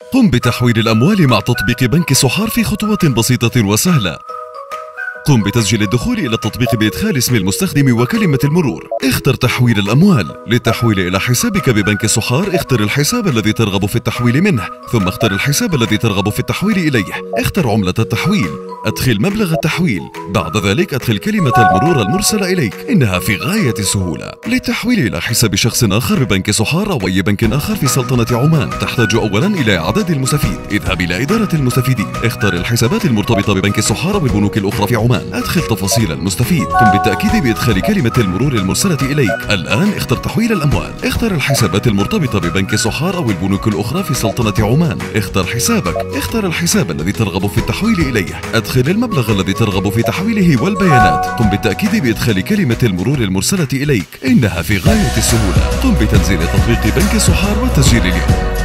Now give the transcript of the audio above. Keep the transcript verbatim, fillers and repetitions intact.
قم بتحويل الأموال مع تطبيق بنك سحار في خطوات بسيطة وسهلة. قم بتسجيل الدخول إلى التطبيق بإدخال اسم المستخدم وكلمة المرور. اختر تحويل الأموال. للتحويل إلى حسابك ببنك سحار اختر الحساب الذي ترغب في التحويل منه، ثم اختر الحساب الذي ترغب في التحويل إليه. اختر عملة التحويل. أدخل مبلغ التحويل. بعد ذلك أدخل كلمة المرور المرسلة إليك. إنها في غاية السهولة. للتحويل إلى حساب شخص آخر ببنك سحار أو أي بنك آخر في سلطنة عمان تحتاج أولا إلى إعداد المستفيد. اذهب إلى إدارة المستفيدين. اختر الحسابات المرتبطة ببنك سحار والبنوك الأخرى في عمان. أدخل تفاصيل المستفيد. قم بالتأكيد بإدخال كلمة المرور المرسلة إليك. الآن اختر تحويل الأموال. اختر الحسابات المرتبطة ببنك سحار أو البنوك الأخرى في سلطنة عمان. اختر حسابك. اختر الحساب الذي ترغب في التحويل إليه. أدخل المبلغ الذي ترغب في تحويله والبيانات. قم بالتأكيد بإدخال كلمة المرور المرسلة إليك. إنها في غاية السهولة. قم بتنزيل تطبيق بنك سحار والتسجيل اليوم.